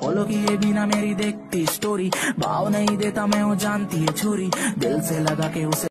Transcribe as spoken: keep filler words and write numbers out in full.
follow किए बिना मेरी देखती स्टोरी, भाव नहीं देता मैं वो जानती है छोरी, दिल से लगा के उसे